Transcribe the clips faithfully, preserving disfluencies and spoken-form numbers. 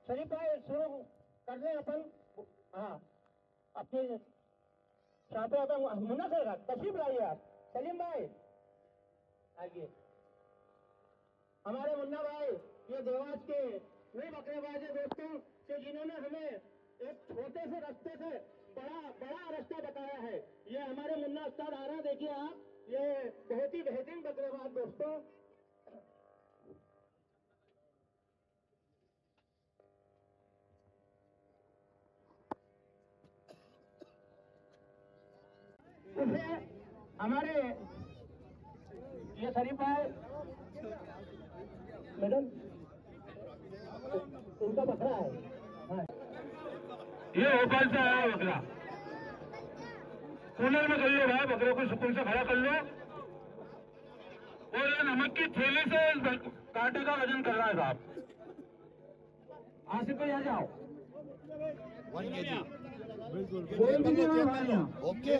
शरीफ भाई शुरू कर दें अपन। हाँ, अपने छात्र मुन्ना सर तशरीफ लाइए आप। सलीम भाई आइए। हमारे मुन्ना भाई ये देवास के नए बकरेबाज दोस्तों से जिन्होंने हमें एक छोटे से रास्ते से बड़ा बड़ा रास्ता बताया है। ये हमारे मुन्ना उस्ताद आ रहा, देखिए आप, ये बहुत ही बेहतरीन बकरेबाज दोस्तों। हमारे ये शरीफ भाई मैडम उनका बकरा है। हाँ। ये भोपाल से आया बकरा, कूलर में कर लो भाई, बकरे को सुकून से खड़ा कर लो। और ये नमक की थैली से कांटे का वजन कर रहा है साहब। आसिफ भाई आ जाओ। वन के जी ओके।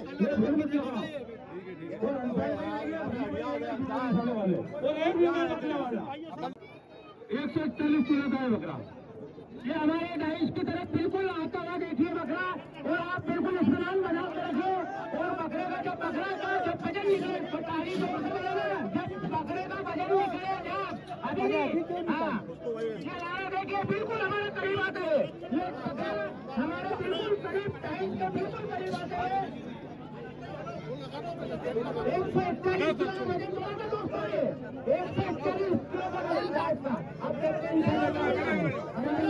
एक सौ इकतालीस किलो का है बकरा। ये हमारे डाइस की तरफ बिल्कुल आता हुआ देखिए बकरा, और आप बिल्कुल स्नान बना कर रखिए। और बकरे का जब बकरा का जब वजन निकले तारीख तो जब बकरे का वजन निकले जब अभी हाँ ये लाया देखिए बिल्कुल हमारे करीब आते हैं। ये बकरा हमारे बिल्कुल करीब टाइम के बिल्कुल करीब आते हैं। एक सौ इकतालीस किलो का वजन चला था दोस्तों, ये एक सौ इकतालीस किलो का वजन था इसका। अब देखते हैं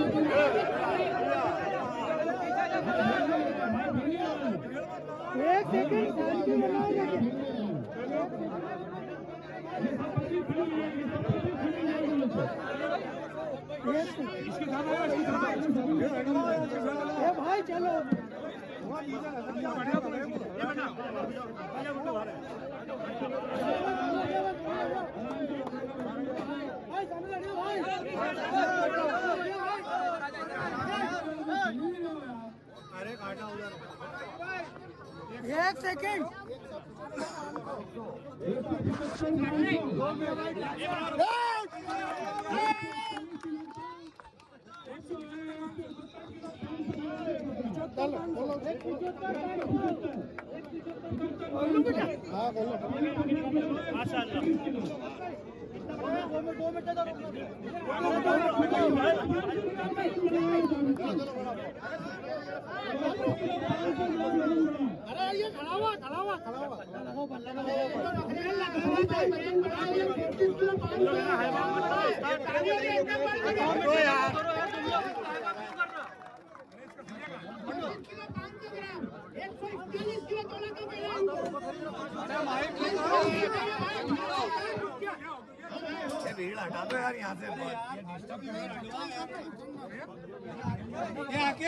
एक सेकंड भाई चलो अरे काटा उधर एक सेकंड हाँ बोलो दो मिनट अरे ये खड़ा हुआ खड़ा हुआ खड़ा हुआ एक सौ इकतालीस किलो तोला का भीड़ हटा दो यार यहाँ से। ये आके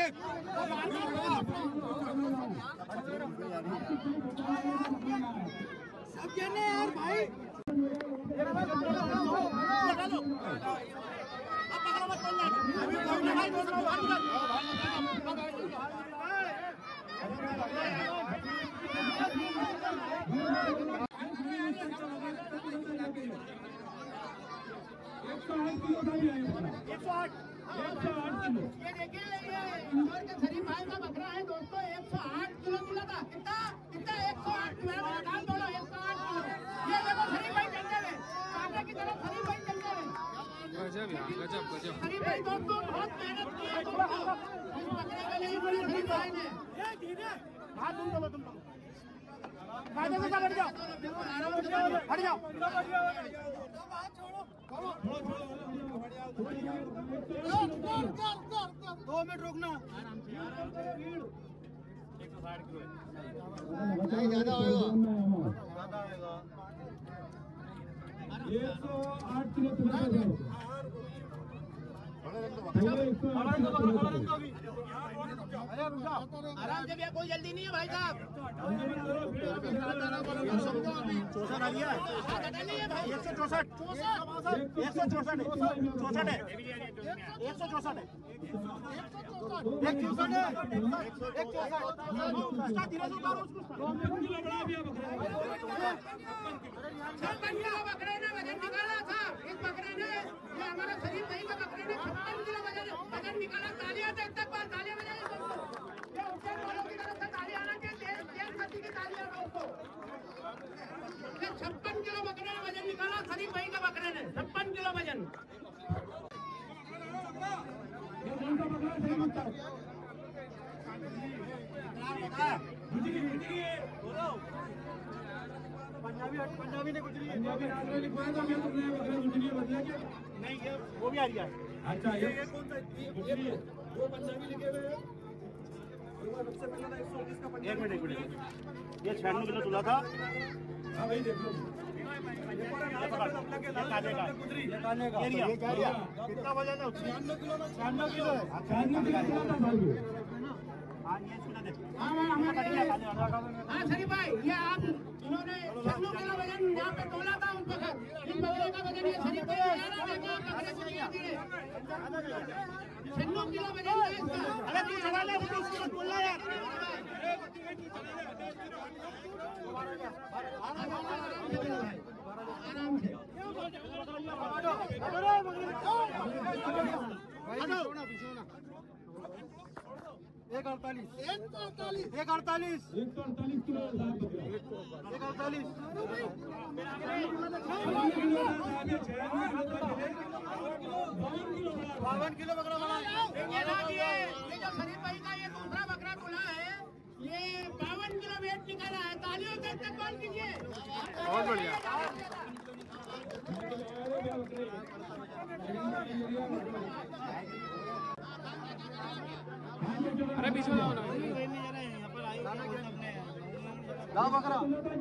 सब जाने यार भाई एक सौ आठ किलो का भी है, एक सौ आठ एक सौ आठ किलो। ये देखिए ये इंदौर के शरीफ भाई का बकरा है दोस्तों, एक सौ आठ किलो मिला था। कितना कितना एक सौ आठ मेरा नाम बोलो, एक सौ आठ किलो। ये देखो शरीफ भाई चलते हुए कांटे की तरफ शरीफ भाई चलते हुए। गजब यार गजब गजब। शरीफ भाई दोस्तों बहुत मेहनत की है दोस्तों इस बकरे के लिए शरीफ भाई ने। हाथ तुम चलो तुम कायदे से हट जाओ हट जाओ दो मिनट रुकना। एक सौ साठ किलो नहीं ज्यादा होगा ज्यादा आएगा। एक सौ आठ किलो आराम से भैया, कोई जल्दी नहीं है भाई साहब। चौसठ आ गया एक सौ चौसठ एक सौ चौसठ चौसठ है एक सौ चौसठ है एक चौसठ है एक चौसठ धीरे से उतारो उसको छप्पन किलो बकरे ने वजन निकाला था। इस बकरे ने, ये हमारा शरीफ भाई का बकरे ने छप्पन किलो वजन वजन निकाला। तालियां तो तक बार तालियां बजाइए सबको। ये ऊपर वालों की तरफ से तालियां आना चाहिए, तेज तेज गति की तालियां दोस्तों। ये छप्पन किलो बकरे ने वजन निकाला शरीफ भाई का बकरे ने, छप्पन किलो वजन। पंजाबी पंजाबी ने कुछ नहीं लिखवाया था क्या तुमने बकरा गुजरी बदला क्या नहीं ये वो भी आ रही है अच्छा ये ये कौन सा ये वो पंजाबी लिखे हुए हैं सबसे पहले था एक सौ उन्नीस का पंजाबी एक मिनट एक मिनट ये छियानवे किलो तुला था हां भाई देख लो कितना वजन है छियानवे किलो में छियानवे किलो है छियानवे किलो था भाई हाँ ये सुना दे हाँ हाँ शरीफ भाई, ये आप इन्होंने छन्नू किलो वजन यहाँ पे तोला था उस वक्त। इस बकरे का वजन ये शरीफ भाई छन्नू किलो वजन है इसका। अरे तू चला ले वो उसको बोल रहा यार आराम से एक अड़तालीस एक अड़तालीस एक अड़तालीस एक अड़तालीस किलो एक अड़तालीस बावन किलो बकरा बना ये ये जो शरीफ भाई का ये दूसरा बकरा खुला है, ये बावन किलो वेट निकाला है। तालियों से इस्तेमाल कीजिए। बहुत बढ़िया अरे बीच में जाओ ना लाओ बकरा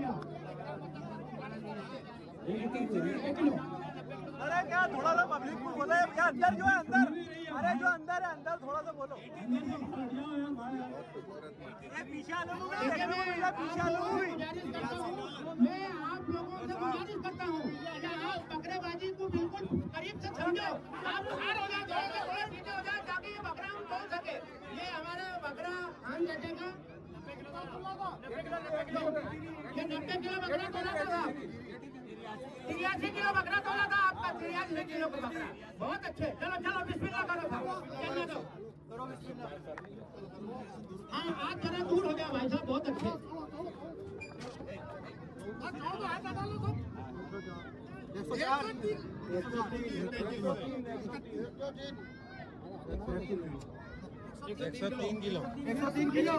अरे क्या थोड़ा सा पब्लिक को बोलो यार अंदर जो है अंदर अरे जो अंदर है अंदर थोड़ा सा बोलो ये पीछे आने को भी देखने को मिला पीछे आने को भी मैं आप लोगों से गुजारिश करता हूँ कि आप बकरेबाजी को बिल्कुल करीब से समझो। आप बाहर हो जाए, थोड़ा पीछे हो जाए ताकि ये बकरा हम बोल सके। ये हमारा बकरा हम जटेगा ये नब्बे किलो बकरा तोला था, तिरासी किलो बकरा तोला था आपका, तिरासी किलो का बकरा। बहुत अच्छे, चलो चलो बिस्मिल्लाह करो साहब, चलने दो। हाँ आज जरा दूर हो गया भाई साहब, बहुत अच्छे। एक सौ तीन किलो एक सौ तीन किलो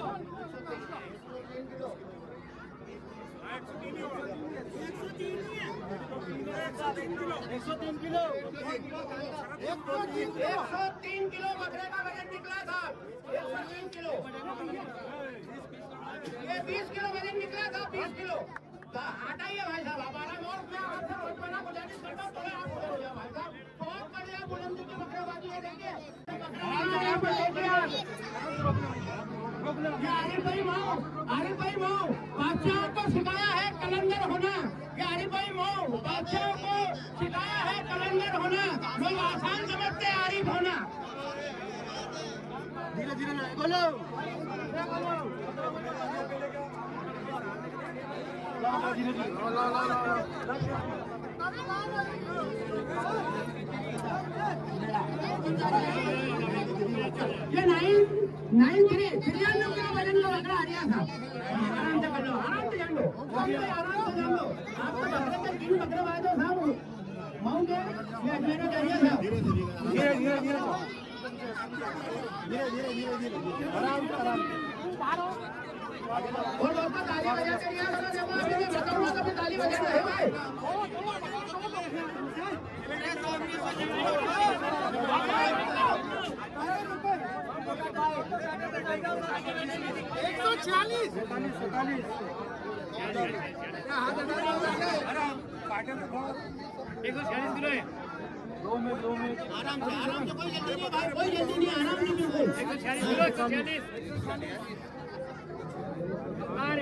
एक सौ तीन किलो एक सौ तीन किलो बकरे का वजन निकला था। एक सौ तीन किलो ये बीस किलो वजन निकला था, बीस किलो। हटाइए भाई साहब, आप आराम। और मैं आपसे बहुत बड़ा गुजारिश करता हूँ, थोड़ा आप उधर हो जाओ भाई साहब। बहुत बढ़िया बुलंदी की बकरेबाजी है, देखिए आरिफ भाई माओ, आरिफ भाई माओ बादशाह को सिखाया है कलंदर होना। ये आरिफ भाई माओ बादशाह को सिखाया है कलंदर होना। लोग आसान समझते हैं आरिफ होना। धीरे धीरे बोलो ये नाइन नाइन थ्री तिरानवे किलो वजन का बकरा आ गया था। आराम से कर लो, आराम से जान लो, आराम से जान लो। आपको बकरे के तीन बकरे बाज दो साहब, माऊंगे ये अजमेर का एरिया साहब। धीरे धीरे धीरे धीरे धीरे धीरे धीरे आराम से आराम और दोस्तों ताली बजा के रिया करो। जब मैं अभी बताऊंगा तो ताली बजाना है भाई। एक सौ छियालीस सैतालीस एक सौ छियालीस किलो है। दो में दो में आराम से आराम से, कोई जल्दी नहीं भाई, कोई जल्दी नहीं, आराम से बिल्कुल। एक सौ छियालीस किलो, एक सौ छियालीस।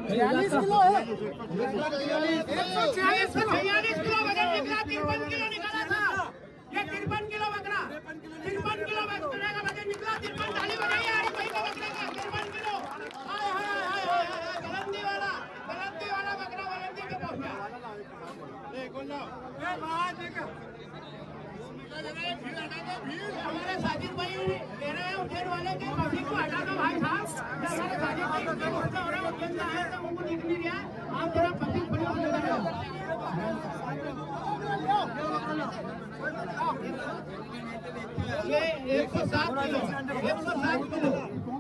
छियालीस किलो है, एक सौ छियालीस किलो वजन निकला, तिरपन किलो निकाला था ये, तिरपन किलो बकरा, तिरपन किलो बकरे का वजन निकला, तिरपन ताली बजाइए हरी भाई का बकरे का, तिरपन किलो। हाय हाय हाय हाय हाय, गलंदी वाला गलंदी वाला बकरा गलंदी पे पहुंच गया। हमारे साजिद भाई कह रहे हैं उज्जैन वाले के पब्लिक को हटा दो भाई साहब, हमारे साजिद भाई उज्जैन होता हो रहा है, उज्जैन का है तो उनको दिख नहीं रहा, आप जरा पब्लिक खड़ी होकर लगाओ। ये एक सौ सात किलो, एक सौ सात किलो,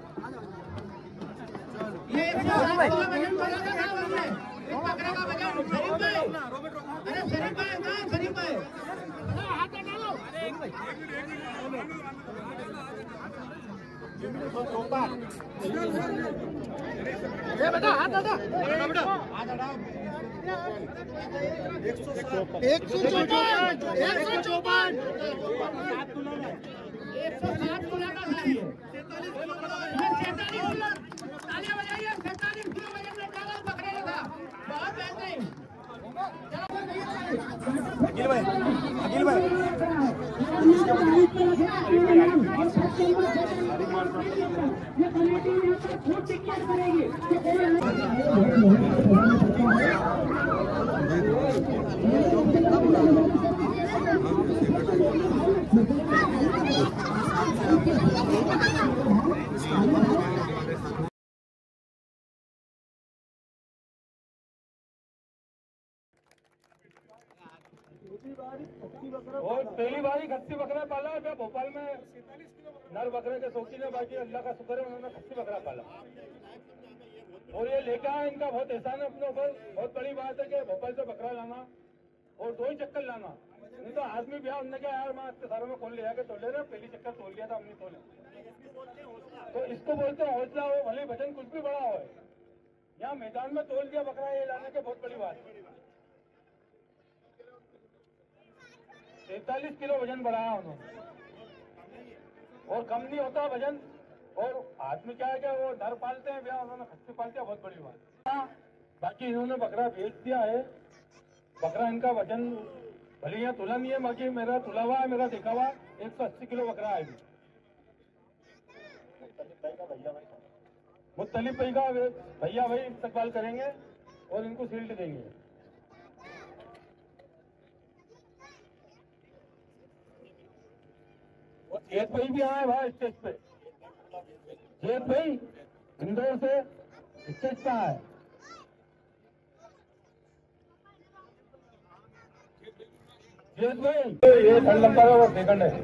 ये एक सौ सात किलो वजन बोला था हमने, इस बकरे का वजन। शरीफ भाई, अरे शरीफ भाई कहाँ है शरीफ भाई, हाथ डालो। ये बेटा हाथ हटा, हाथ हटाओ। एक सौ चौपन, एक सौ चौपन, एक सौ सात गुना का है ये, सैतालीस किलो, तालियां बजाइए, सैतालीस किलो वजन निकाला बकरे का, बहुत बेहतरीन। अखिल भाई, अखिल भाई और पहली बार ही खस्सी बकरा पाला है भोपाल में, नर बकरे के शौकीन है, बाकी अल्लाह का शुक्र है उन्होंने खस्सी बकरा पाला। और ये लेकर आए, इनका बहुत एहसान है अपने ऊपर, बहुत बड़ी बात है कि भोपाल से बकरा लाना और दो ही चक्कर लाना, नहीं तो आदमी ब्याह उनने क्या यार मैं आपके सारों में खोल लिया के तोले रहे, पहली चक्कर तोल लिया था हमने तोले, तो इसको बोलते हैं हौसला हो, भले वजन कुछ भी बड़ा हो, यहाँ मैदान में तोल दिया बकरा, ये लाने की बहुत बड़ी बात है। तैतालीस किलो वजन बढ़ाया उन्होंने, और कम नहीं होता वजन, और आदमी क्या है क्या वो नर पालते हैं, ब्याह उन्होंने खस्सी पालते हैं, बहुत बड़ी बात। बाकी इन्होंने बकरा बेच दिया है, बकरा इनका वजन भले यहाँ तुला नहीं है, बाकी मेरा तुला हुआ है, मेरा देखा हुआ एक सौ अस्सी किलो बकरा है। मुत्तलिफ भाई का भैया भाई इस्तेमाल करेंगे और इनको सील्ड देंगे। और जेत भाई भी आए भाई स्टेज पे, जेत भाई इंदौर से स्टेज पे आए। जेत भाई ये थर्ड नंबर है और सेकंड है।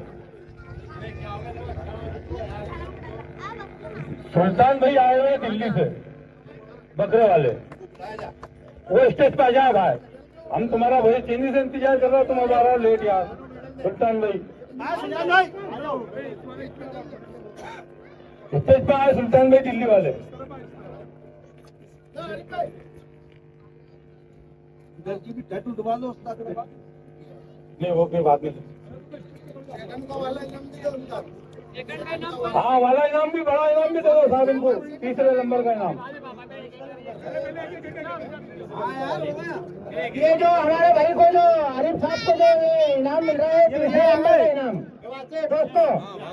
सुल्तान भाई आए हुए दिल्ली से बकरे वाले, वो स्टेज पे आ जाए भाई, हम तुम्हारा वही चीनी से इंतजार कर रहा हूँ, तुम अब आ रहा लेट यार। सुल्तान भाई स्टेज पे आए, सुल्तान भाई दिल्ली वाले। नहीं वो कोई बात नहीं, हाँ वाला इनाम भी, बड़ा इनाम भी दे दो साहब इनको, तीसरे नंबर का इनाम। ये जो हमारे भाई को जो आरिफ साहब को जो इनाम मिल रहा है, तीसरे नंबर का इनाम दोस्तों,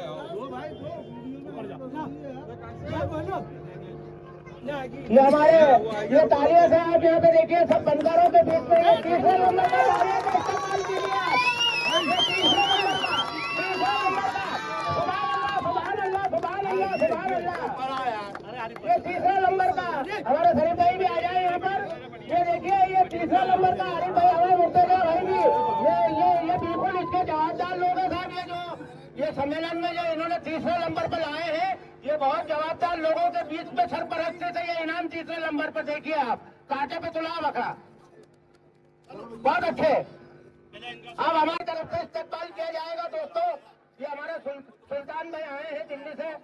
ये हमारे ये तालियां से आप यहाँ पे देखिए, सब बनकारों के बीच में तीसरे नंबर का तालियां का इस्तेमाल कीजिए आप, तीसरे नंबर का, तीसरे नंबर का, सुभान अल्लाह सुभान अल्लाह सुभान अल्लाह, ये तीसरा नंबर का हमारे शरीफ भाई भी आ जाए यहाँ पर। ये देखिए ये तीसरा नंबर का आरिफ भाई हमारे मुर्तजा भाई भी, ये ये ये बिल्कुल इसके जवाबदार लोग हैं साहब। ये जो ये सम्मेलन में जो इन्होंने तीसरे नंबर पर लाए हैं, ये बहुत जवाबदार लोगों के बीच में सरपरस्ती से ये इनाम तीसरे नंबर पर देखिए आप, कांटे पे तुला बकरा, बहुत अच्छे। अब हमारी तरफ से इस्तेमाल किया जाएगा दोस्तों, ये हमारे सुल्तान भाई आए हैं दिल्ली से,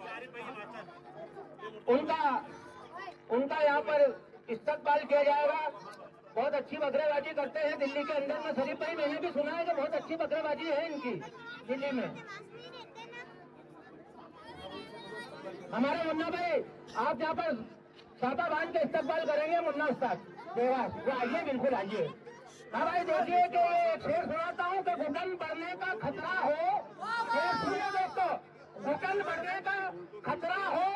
उनका उनका यहाँ पर इस्तेमाल किया जाएगा। बहुत अच्छी बकरेबाजी करते हैं दिल्ली के अंदर में शरीफ भाई, मैंने भी सुना है कि बहुत अच्छी बकरेबाजी है इनकी दिल्ली में। हमारे मुन्ना भाई आप यहाँ पर सापा बांध के इस्तेमाल करेंगे मुन्ना उस्ताद देवास। वो आइए, बिल्कुल आइए। हाँ भाई देखिए कि एक शेर सुनाता हूँ कि घुटन बढ़ने का खतरा हो, शेर सुनिए दोस्तों, घुटन बढ़ने का खतरा हो।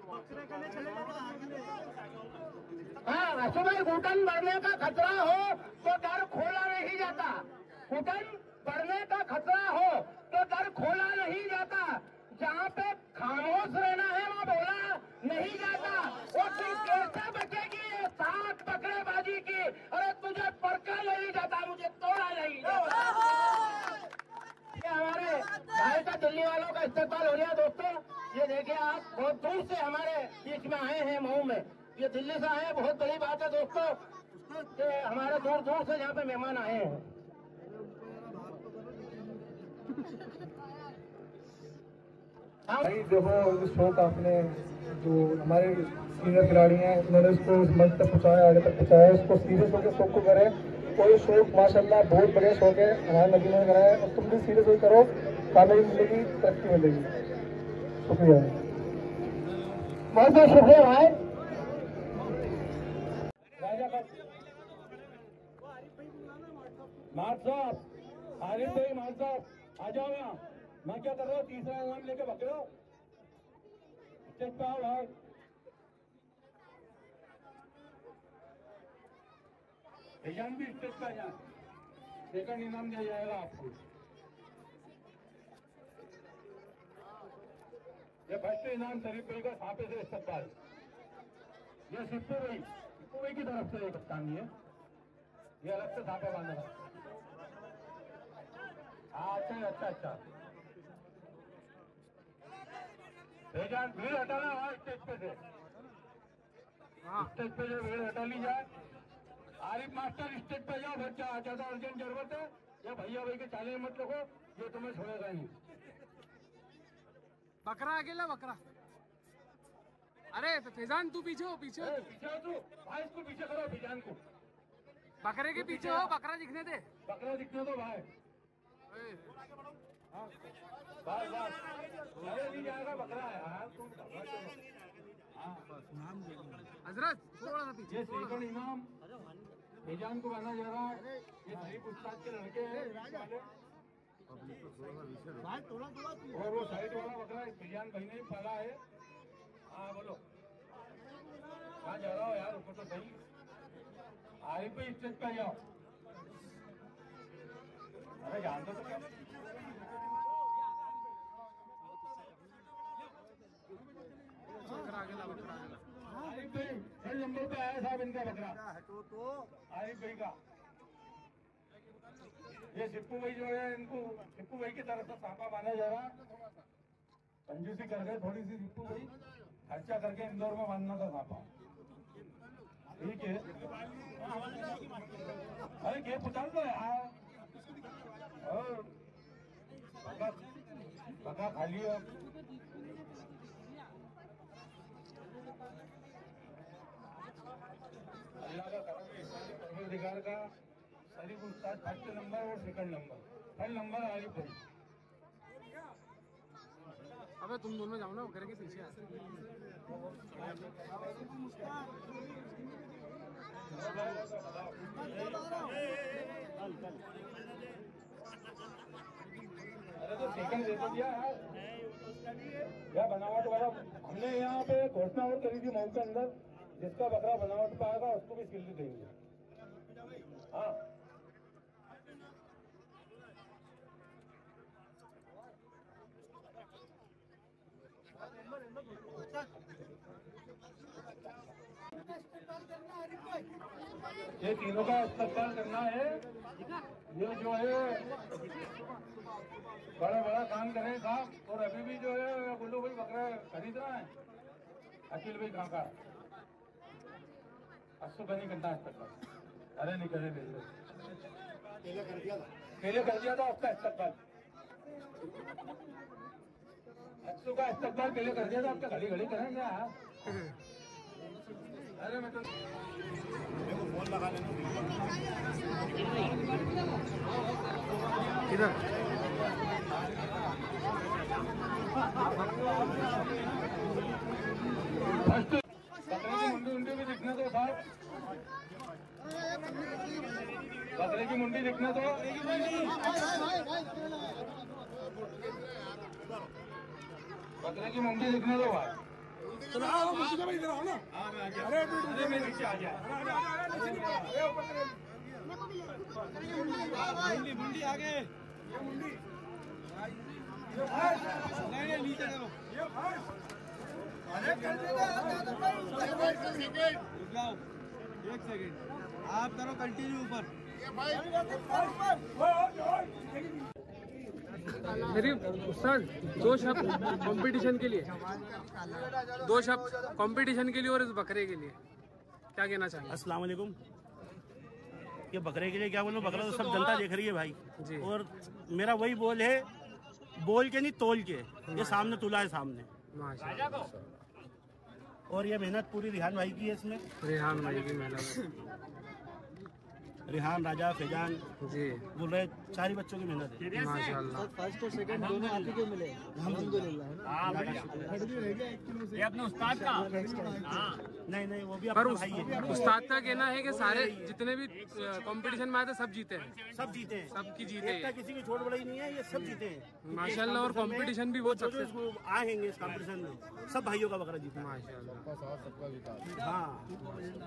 हाँ सुबह घुटन बढ़ने का खतरा हो तो दर खोला नहीं जाता, घुटन बढ़ने का खतरा हो तो दर खोला नहीं जाता, जहाँ पे खामोश रहना है वहाँ बोला नहीं जाता। और तुम कैसे बचेगी सात पकड़ेबाजी की, अरे तुझे परखा नहीं जाता, मुझे तोड़ा नहीं जाता। ये हमारे भाई का दिल्ली वालों का इस्तेमाल हो गया दोस्तों। ये देखिए आप बहुत दूर से हमारे बीच में आए हैं मऊ में, ये दिल्ली से आए हैं, बहुत बड़ी बात है दोस्तों कि हमारे दूर दूर से यहाँ पे मेहमान आए हैं। भाई देखो इस शो का अपने जो हमारे सीनियर खिलाड़ी हैं उन्होंने इसको इस मंच तक पहुँचाया, आगे तक पहुँचाया, इसको सीरियस होकर शो को करें। कोई शो माशाल्लाह बहुत बढ़िया शो है, हमारे नदी में कराया, और तुम भी सीरियस होकर करो, कामयाबी मिलेगी, तरक्की मिलेगी। शुक्रिया, बहुत बहुत शुक्रिया भाई। मार साहब, आरिफ भाई मार साहब आ जाओ यहाँ। मैं क्या कर रहा हूँ, तीसरा इनाम लेके भाग रहे हो, स्टेज पे आओ भाई। एजान भी स्टेज पे आ जाए, सेकंड इनाम दिया जाएगा आपको। ये फर्स्ट इनाम शरीफ भाई का सापे से इस्तेमाल, ये सिप्पू भाई, सिप्पू भाई की तरफ से कप्तानी है, ये अलग से सापे बांधेगा। हाँ अच्छा अच्छा अच्छा, एजान भीड़ हटाना वहाँ स्टेज पे से, स्टेज पे जो भीड़ हटा ली जाए। आरिफ मास्टर स्टेज पे जाओ, बच्चा ज्यादा अर्जेंट जरूरत है, या भैया भाई के चाले मत लगो, ये तुम्हें छोड़ेगा नहीं। बकरा अकेला बकरा, अरे तो फैजान तू पीछे हो, पीछे हो पीछे हो तू भाई, इसको पीछे करो फैजान को, बकरे के पीछे हो, बकरा दिखने दे, बकरा दिखने दो भाई। भाई भाई अरे नहीं जाएगा, बकरा है यार तुम। हजरत थोड़ा सा पीछे, ये सेकंड इनाम फैजान को बना जा रहा है, ये शरीफ उस्ताद के लड़के हैं वाले, और वो साइड वाला बकरा फैजान भाई ने ही पाला है। हाँ बोलो कहाँ जा रहा हो यार, ऊपर तो सही। आरिफ पे स्टेज पे जाओ, अरे जानते तो क्या, बकरा अकेला बकरा अकेला। आरिफ भाई थर्ड नंबर पे आया साहब इनका बकरा, आरिफ भाई का। ये सिप्पू भाई जो है, इनको सिप्पू भाई की तरफ से सांपा बांधा जा रहा, कंजूसी कर गए थोड़ी सी सिप्पू भाई, खर्चा करके इंदौर में बांधना था सांपा, ठीक है। अरे क्या पुछा दो यार, बका खाली हो। अल्लाह का करम है, परवरदिगार का। शरीफ उस्ताद फर्स्ट नंबर और second number, third number Arif भाई। अबे तुम दोनों जाओ ना, बकरे के पीछे। अरे तो सेकंड दे तो दिया यार, क्या बनावट वाला। हमने यहाँ पे घोषणा और करी थी मऊ के अंदर, जिसका बकरा बनावट पाएगा उसको भी सिल्ली देंगे। हाँ ये तीनों का इस्तेमाल करना है, ये जो है बड़ा बड़ा काम करें साहब। और अभी भी जो है गुल्लू भाई बकरा खरीद रहा है, अखिल भाई कहाँ का अस्सू का नहीं करना इस्तेमाल। अरे नहीं करे, पहले कर दिया था, पहले कर दिया था आपका इस्तेमाल, अस्सू का इस्तेमाल पहले कर दिया था आपका, घड़ी घड़ी करेंगे यार। अरे मैं तो फोन लगा लेना इधर। फर्स्ट बकरे की मुंडी दिखने दो। बकरे की मुंडी दिखने दो भाई। चलो आओ मुझे भाई इधर आओ ना। अरे अरे मैं नीचे आ गया। मुंडी मुंडी आगे। ये मुंडी नहीं नहीं नीचे करो। अरे कर देगा जाओ एक सेकंड आप करो कंटिन्यू ऊपर। मेरी उस्ताद दो शब्द कंपटीशन के लिए, दो शब्द कंपटीशन के लिए और इस बकरे के लिए क्या कहना चाहिए? अस्सलाम वालेकुम। ये बकरे के लिए क्या बोलूं, बकरा तो सब जनता देख रही है भाई जी। और मेरा वही बोल है, बोल के नहीं तोल के, ये सामने तुला है सामने। माशाल्लाह। और ये मेहनत पूरी रिहान भाई की है इसमें। रेहान भाई की मेहनत रिहान, राजा, फैजान जी, बोल रहे चार बच्चों की मेहनत है। माशाल्लाह। फर्स्ट और सेकंड दोनों आप ही को मिले अल्हम्दुलिल्लाह। ये अपने उस्ताद का। नहीं नहीं वो भी पर अपना उस, भाई है। उस्ताद का कहना है कि सारे जितने भी कंपटीशन में आए थे सब जीते हैं, सब जीते हैं, सबकी जीते एक का हैं किसी की छोट बड़ाई नहीं है, ये सब जीते हैं माशाल्लाह। और कंपटीशन भी बहुत जो जो सक्सेस। आएंगे इस कंपटीशन में सब भाइयों का बकरा जीता है। माशाल्लाह। हाँ